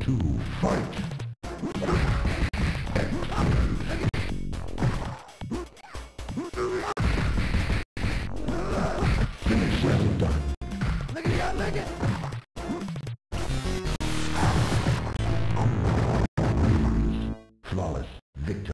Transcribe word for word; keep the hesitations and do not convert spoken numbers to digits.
two, fight! Finish well done. Look at it, look at it. Flawless victory.